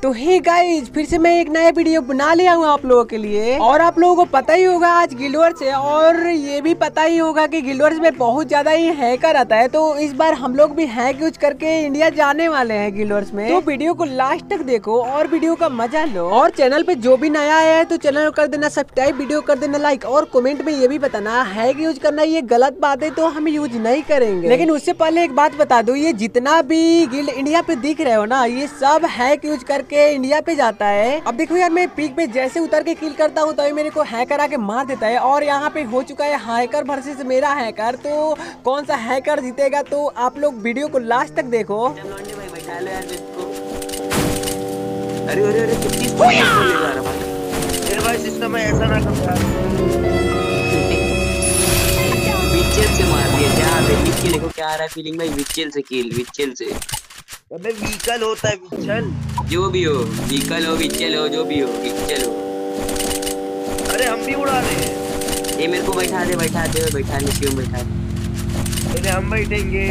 तो hey guys, फिर से मैं एक नया वीडियो बना लिया हूँ आप लोगों के लिए। और आप लोगों को पता ही होगा आज गिल्ड वॉर्स है, और ये भी पता ही होगा कि गिल्ड वॉर्स में बहुत ज्यादा ही हैकर आता है। तो इस बार हम लोग भी हैक यूज करके इंडिया जाने वाले हैं गिल्ड वॉर्स में। तो वीडियो को लास्ट तक देखो और वीडियो का मजा लो। और चैनल पे जो भी नया आया है तो चैनल कर देना सब्सक्राइब, वीडियो कर देना लाइक, और कमेंट में ये भी बताना हैक यूज करना ये गलत बात है तो हम यूज नहीं करेंगे। लेकिन उससे पहले एक बात बता दो, ये जितना भी गिल्ड इंडिया पे दिख रहे हो ना, ये सब हैक यूज करके इंडिया पे जाता है। अब देखो यार, मैं पीक पे जैसे उतर के किल करता हूँ तभी मेरे को हैकर आके मार देता है। और यहाँ पे हो चुका है हैकर वर्सेस मेरा हैकर, तो कौन सा हैकर जीतेगा तो आप लोग वीडियो को लास्ट तक देखो। अरे अरे अरे भाई सिस्टम में ऐसा ना कर यार। विचेल से मार दिया जा बे। विचेल देखो क्या आ रहा है फीलिंग भाई, विचेल से किल, विचेल से। अबे व्हीकल होता है विचेल, जो भी हो व्हीकल हो विचेल हो जो भी हो विचेल हो। अरे हम भी उड़ा रहे हैं। ये मेरे को बैठा दे क्यों बैठा दे। अरे हम बैठेंगे।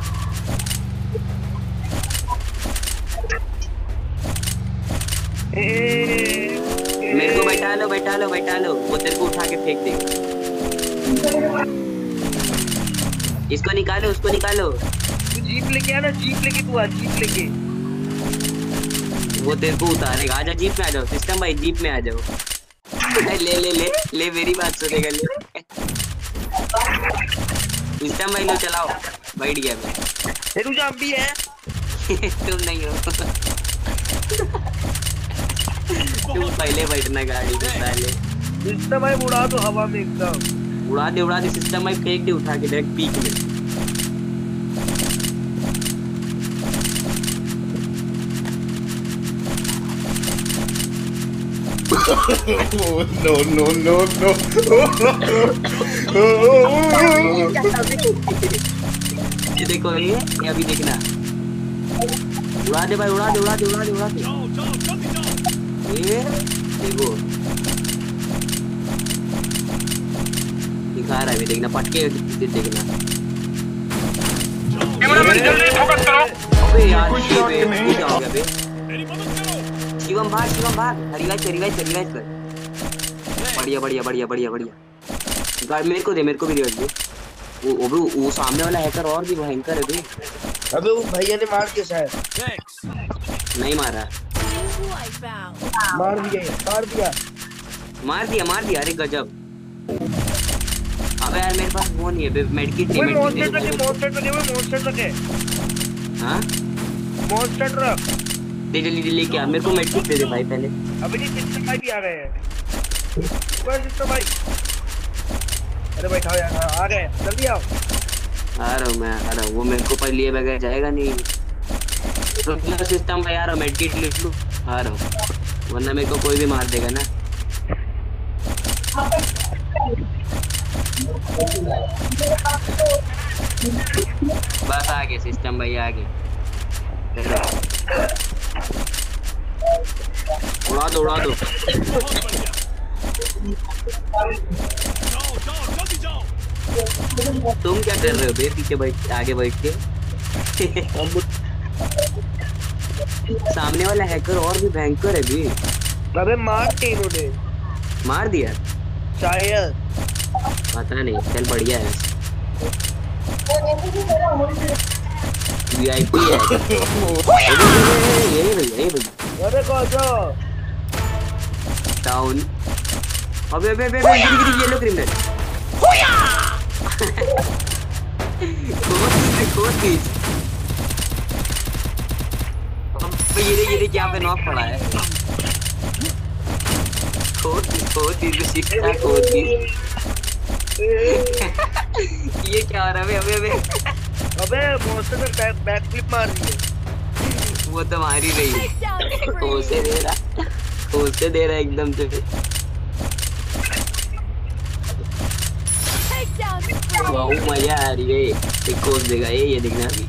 मेरे को बैठा लो वो तेरे को उठा के फेंक देगा। इसको निकालो उसको निकालो। तू जीप लेके आ ना, जीप लेके तू आ, जीप लेके वो तेरे को उतारेगा। आजा जीप में आ जाओ सिस्टम भाई, जीप में आ जाओ। ले ले ले ले मेरी बात सुनेगा। ले सिस्टम भाई लो चलाओ। बैठ गया मैं। तू जब भी है तुम नहीं हो। तुम पहले बैठना गाड़ी में पहले। सिस्टम भाई उड़ा दो हवा में एकदम। उड़ा दे सिस्टम भाई, फेंक दे उठा के डायरेक्ट पीक में। no. ये देखो ये अभी देखना। उड़ा दे भाई, उड़ा दे। ये देखो दिखा रहा है, देखना पटके देखना। अबे यार ये क्या हो गया बे। शिवम भाग रिवाइव कर। बढ़िया। गार्ड मेरे को भी रिवाइव दे। वो सामने वाला हैकर और भी भयंकर है बे। अबे वो भैया ने मार के शायद नहीं मारा। मार दिया। अरे गजब। अबे यार मेरे पास वो नहीं है मेडकिट नहीं। हाँ मॉन्स्टर ट्रक दे जल्दी लेके आ। मेरे को मेडकिट दे दे भाई पहले। अबे नहीं सिस्टम भाई भी आ गए हैं। सिस्टम भाई अरे बैठाओ यार, आ गए जल्दी आओ। आ रहा हूँ। वो मेरे को पर लिए बगैर जाएगा नहीं। तो सिस्टम भाई आ रहा हूँ, मेडकिट ले लूँ। आ रहा हूँ वरना मेरे को कोई भी मार देगा ना। बस आ गए सिस्टम भाई, आ गए। उड़ा दो। तुम क्या कर रहे हो बे पीछे आगे बैठ के। सामने वाला हैकर और भी भयंकर है भी। अबे मार दिया शायद, पता नहीं। चल बढ़िया है, VIP है। ये भैया अरे कौन डाउन। अबे ये लो क्रिमिनल। ये क्या पे नॉक पड़ा है। ये क्या हो रहा है। अबे मॉन्स्टर ने बैक फ्लिप मार दी है। वो तो मार ही रही है। कोसे दे रहा एकदम से। बहुत मजा आ रही है। एक कोस देगा ये देखना अभी।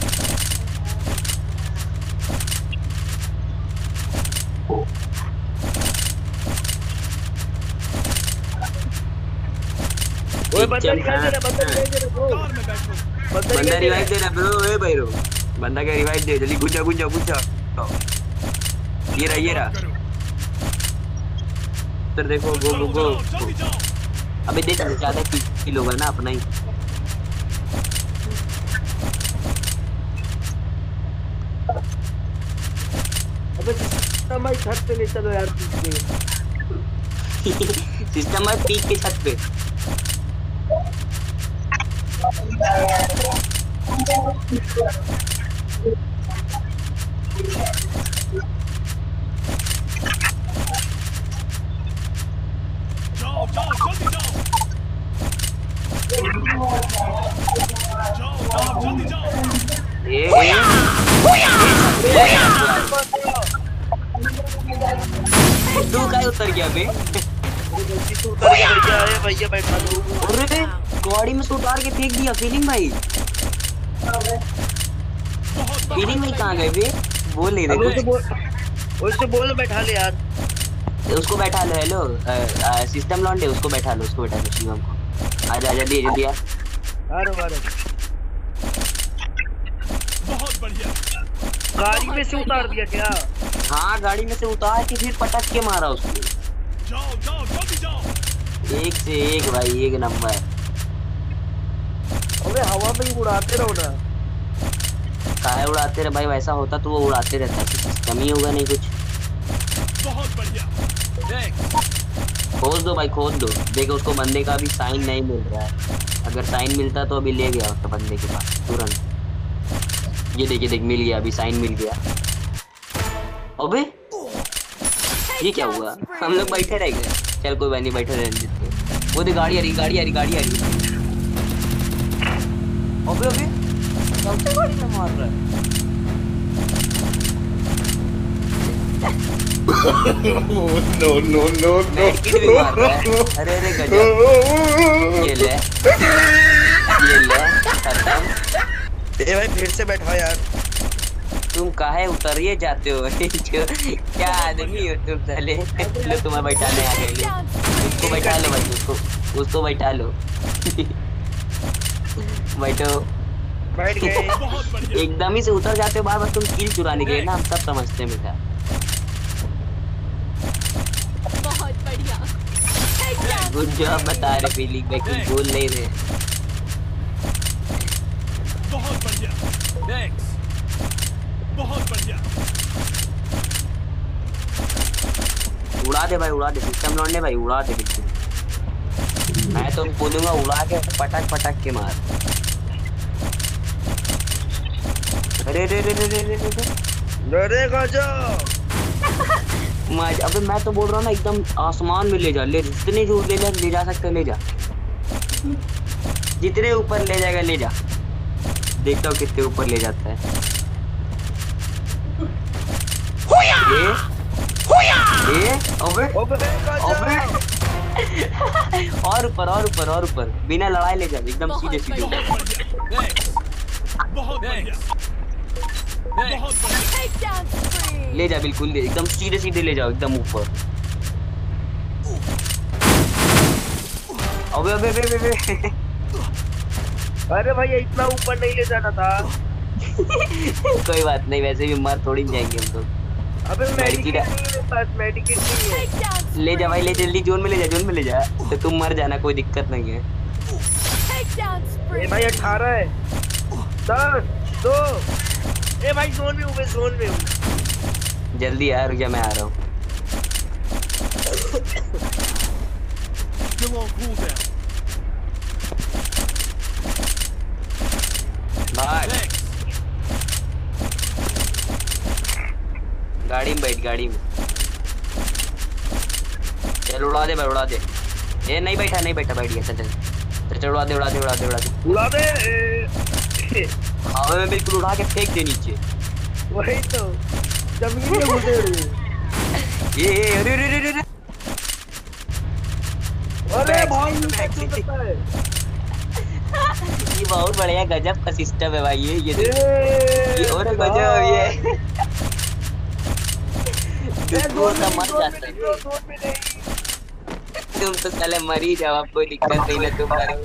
बंदा रिवाइव दे रहा ब्रो। ए भाई रो बंदा का रिवाइव दे जल्दी। गुजा ये रहा। तो देखो गो गो गो। अबे देख ज्यादा किल होगा ना अपना ही। अबे सिस्टम भाई छत पे ले चलो यार पीछे। सिस्टम भाई पीक के छत पे। जाओ जाओ जल्दी जाओ। जाओ जाओ जल्दी जाओ। तू क्या उतर गया बे? तू उतर गया भैया। भैया बैठा दो। अरे गाड़ी में से उतार के फेंक दिया। फीलिंग भाई कहाँ गए बे? बोल नहीं रहे कुछ। उससे बोल बैठा ले यार। उसको बैठा लो। हेलो सिस्टम लॉन्डे उसको बैठा लो शिवम को। आजा जल्दी जल्दी यार। अरे बहुत बढ़िया। गाड़ी में से उतार दिया क्या? हाँ गाड़ी में से उतार के फिर पटक के मारा उसको। जाओ जाओ जल्दी जाओ। एक से एक भाई एक नंबर। अबे हवा में ही उड़ाते रहो ना। काहे उड़ाते रहे भाई? वैसा होता तो वो उड़ाते रहता। सिस्टम ही होगा नहीं कुछ। बहुत बढ़िया। खोद दो भाई खोद दो। देखो उसको बंदे का अभी साइन नहीं मिल रहा है। अगर साइन मिलता तो अभी ले गया उसका बंदे के पास तुरंत। ये देखिए देख मिल गया। अभी साइन मिल गया। अबे ये क्या हुआ? हम लोग बैठे रह गए। चल कोई बात नहीं बैठे रहने देते। वो देख गाड़ी आ रही गाड़ी आ रही गाड़ी आ रही। अबे अबे सबसे गाड़ी में मार रहा है। no. मेडकिट भी मार रहा है। अरे अरे गजब। ये ले खत्म। ए भाई फिर से बैठा यार। तुम काहे उतरिए जाते हो? क्या आदमी हो तुम साले? लो तुम्हें बैठाने आ गए। उसको बैठा लो भाई। उसको बैठा लो। बैठो। बैठ गए। एकदम ही से उतर जाते हो बार बार। तुम किल चुराने के लिए ना हम सब समझते हैं बेटा। बहुत बढ़िया। गुड जॉब बता रहे फीलिंग भाई कुछ बोल नहीं रहे। बहुत बढ़िया। बहुत बढ़िया। उड़ा दे भाई उड़ा दे। सिस्टम लौंडे भाई उड़ा दे बिल्कुल। मैं तो बोलूंगा उड़ा के पटक पटक के मार। अरे रे रे रे रे रे रे अरे गजब। अबे मैं तो बोल रहा हूँ ना एकदम आसमान में ले जा। ले जितने दूर ले जा सकते ले जा। जितने ऊपर ले जाएगा ले जा। देखता हूँ कितने ऊपर ले जाता है। ये अबे और ऊपर बिना लड़ाई ले जा। एकदम सीधे सीधे बहुत बढ़िया। बहुत बढ़िया। ले जा बिल्कुल एकदम सीधे सीधे ले जाओ एकदम ऊपर। अबे अबे अबे अबे। अरे भाई इतना ऊपर नहीं ले जाना था। कोई बात नहीं वैसे भी मर थोड़ी जाएंगे हम लोग। अबे मेडिकेट नहीं है मेरे पास। मेडिकेट नहीं है। ले जा भाई ले जल्दी जोन में ले जा। तो तुम मर जाना कोई दिक्कत नहीं है। ए भाई 18 है। 10 2। ए भाई जोन में हूँ। जल्दी यार रुक जा मैं आ रहा हूँ। भाग गाड़ी में बैठ गाड़ी में। चल उड़ा दे भाई उड़ा दे। ये नहीं बैठा बैठ गया। चल उड़ा दे उड़ा दे। हवा में बिल्कुल उड़ा के फेंक दे नीचे। वही तो जमीन में घुसे हुए। ये अरे अरे अरे अरे अरे भाई ये बहुत बढ़िया गजब का सिस्टम है भाई। ये और गजब ये का मर जाता है। तुम तो साले मरी जाओ। आप कोई दिक्कत नहीं ना तुम मरो।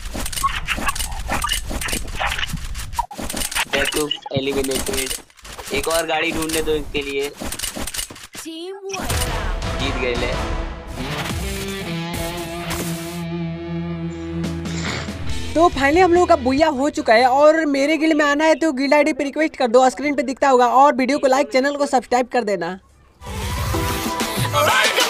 एलिमिनेटेड। एक और गाड़ी ढूंढने दो इसके लिए। Team wipeout. जीत गए ले। तो फाइनली हम लोगों का बुया हो चुका है और मेरे गिल्ड में आना है तो गिल्ड आईडी पे रिक्वेस्ट कर दो, स्क्रीन पे दिखता होगा। और वीडियो को लाइक, चैनल को सब्सक्राइब कर देना।